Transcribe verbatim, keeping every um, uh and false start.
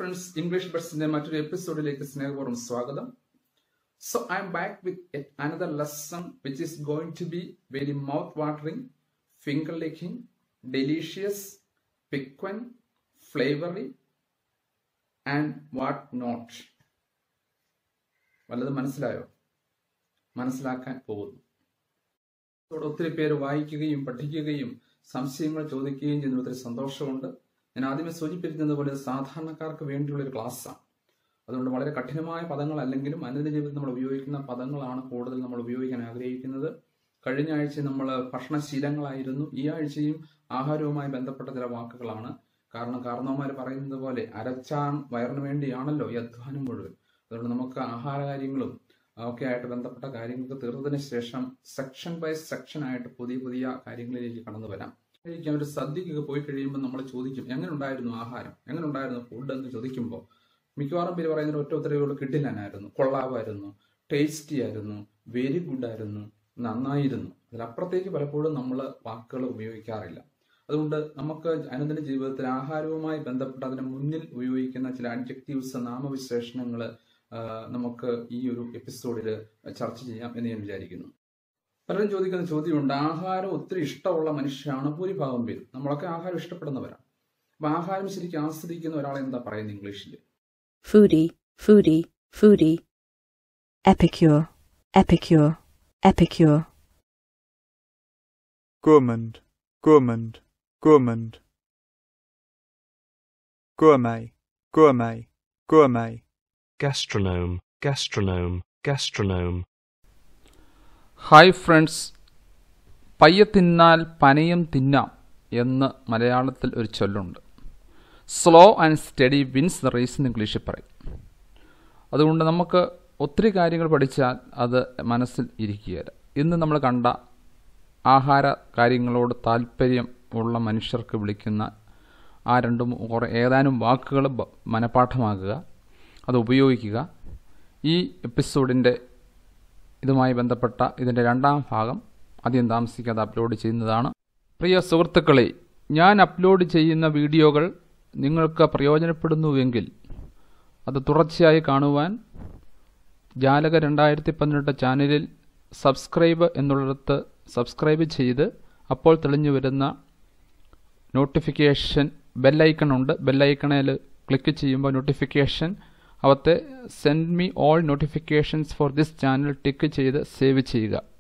friends, English Bursന്റെ മറ്റൊരു എപ്പിസോഡിലേക്ക് സ്നേഹപൂർവ്വം സ്വാഗതം. So I am back with yet another lesson which is going to be very mouth-watering, finger-licking, delicious, piquant, flavory and what not. വല്ലതും മനസ്സിലായോ? മനസ്സിലാക്കാൻ പോകുന്നു. അതോടെ ഒത്തിരി പേര് വായിക്കുകയും പഠിക്കുകയും സംശയങ്ങൾ ചോദിക്കുകയും ചെയ്യുന്ന ഒത്തിരി സന്തോഷമുണ്ട്. ഞാൻ ആദ്യമേ സൂചിപ്പിച്ചതുപോലെ സാധാരണക്കാർക്ക് വേണ്ടിയുള്ള ഒരു ക്ലാസ്സാണ്. അതുകൊണ്ട് വളരെ കഠിനമായ പദങ്ങളല്ലെങ്കിലും അനുദിന ജീവിതത്തിൽ നമ്മൾ ഉപയോഗിക്കുന്ന പദങ്ങളാണ് കൂടുതൽ നമ്മൾ ഉപയോഗിക്കാൻ ആഗ്രഹിക്കുന്നത്. കഴിഞ്ഞ ആഴ്ച നമ്മൾ ഭക്ഷണശീലങ്ങളായിരുന്നു. ഈ ആഴ്ചയും ആഹാരവുമായി ബന്ധപ്പെട്ട ചില വാക്കുകളാണ്. കാരണം കാരണവന്മാർ പറയുന്നത് പോലെ അരച്ചാൻ വയറിന് വേണ്ടിയാണല്ലോ ഈ അധ്വാനം മുഴുവൻ. അതുകൊണ്ട് നമുക്ക് ആഹാര കാര്യങ്ങളും ഒക്കെ ആയിട്ട് ബന്ധപ്പെട്ട കാര്യങ്ങൾക്ക് തീർന്നതിന് ശേഷം സെക്ഷൻ ബൈ സെക്ഷൻ ആയിട്ട് പുതിയ പുതിയ കാര്യങ്ങളിലേക്ക് കടന്നു വരാം. കഴിക്കാൻ ഒരു സദ്യക്കൊക്കെ പോയി കഴിയുമ്പോൾ നമ്മൾ ചോദിക്കും, എങ്ങനെ ഉണ്ടായിരുന്നു ആഹാരം, എങ്ങനെ ഉണ്ടായിരുന്നു ഫുഡ് എന്ന് ചോദിക്കുമ്പോൾ മിക്കവാറും പേര് പറയുന്ന ഒറ്റ ഉത്തരവുകൾ കിട്ടില്ലാനായിരുന്നു, കൊള്ളാമായിരുന്നു, ടേസ്റ്റി ആയിരുന്നു, വെരി ഗുഡ് ആയിരുന്നു, നന്നായിരുന്നു. അതിലപ്പുറത്തേക്ക് പലപ്പോഴും നമ്മൾ വാക്കുകൾ ഉപയോഗിക്കാറില്ല. അതുകൊണ്ട് നമുക്ക് അനുദിന ജീവിതത്തിൽ ആഹാരവുമായി ബന്ധപ്പെട്ട് അതിന് മുന്നിൽ ഉപയോഗിക്കുന്ന ചില അഡ്ജക്റ്റീവ്സ്, നാമവിശേഷണങ്ങൾ നമുക്ക് ഈ ഒരു എപ്പിസോഡിൽ ചർച്ച ചെയ്യാം എന്ന് ഞാൻ വിചാരിക്കുന്നു. പലരും ചോദിക്കുന്ന ചോദ്യമുണ്ട്, ആഹാരം ഒത്തിരി ഇഷ്ടമുള്ള മനുഷ്യരാണ് ഭൂരിഭാഗം പേരും. നമ്മളൊക്കെ ആഹാരം ഇഷ്ടപ്പെടുന്നവരാണ്. അപ്പൊ ആഹാരം ശരിക്കും ആസ്വദിക്കുന്ന ഒരാളെ എന്താ പറയുന്നത് ഇംഗ്ലീഷിൽ? Foodie, foodie, foodie. Epicure, epicure, epicure. Gourmand, gourmand, gourmand. Gourmet, gourmet, gourmet. Gastronome, gastronome, gastronome. Hi friends, പയ്യെ തിന്നാൽ പനയും തിന്നാം എന്ന് മലയാളത്തിൽ ഒരു ചൊല്ലുണ്ട്. Slow and steady wins the race എന്ന് ഇംഗ്ലീഷിൽ പറയും. അതുകൊണ്ട് നമുക്ക് ഒത്തിരി കാര്യങ്ങൾ പഠിച്ചാൽ അത് മനസ്സിൽ ഇരിക്കുകയില്ല. ഇന്ന് നമ്മൾ കണ്ട ആഹാര കാര്യങ്ങളോട് താല്പര്യം ഉള്ള മനുഷ്യർക്ക് വിളിക്കുന്ന ആ രണ്ടും കുറേ ഏതാനും വാക്കുകൾ മനഃപാഠമാക്കുക, അത് ഉപയോഗിക്കുക. ഈ എപ്പിസോഡിൻ്റെ ഇതുമായി ബന്ധപ്പെട്ട ഇതിൻ്റെ രണ്ടാം ഭാഗം അധികം താമസിക്കാതെ അപ്ലോഡ് ചെയ്യുന്നതാണ്. പ്രിയ സുഹൃത്തുക്കളെ, ഞാൻ അപ്ലോഡ് ചെയ്യുന്ന വീഡിയോകൾ നിങ്ങൾക്ക് പ്രയോജനപ്പെടുന്നുവെങ്കിൽ അത് തുടർച്ചയായി കാണുവാൻ ജാലക രണ്ടായിരത്തി പതിനെട്ട് ചാനലിൽ സബ്സ്ക്രൈബ് എന്നുള്ളിടത്ത് സബ്സ്ക്രൈബ് ചെയ്ത് അപ്പോൾ തെളിഞ്ഞു വരുന്ന നോട്ടിഫിക്കേഷൻ ബെല്ലൈക്കൺ ഉണ്ട്. ബെല്ലൈക്കണിൽ ക്ലിക്ക് ചെയ്യുമ്പോൾ നോട്ടിഫിക്കേഷൻ അവത്തെ send me all notifications for this channel tick ചെയ്ത് സേവ് ചെയ്യുക.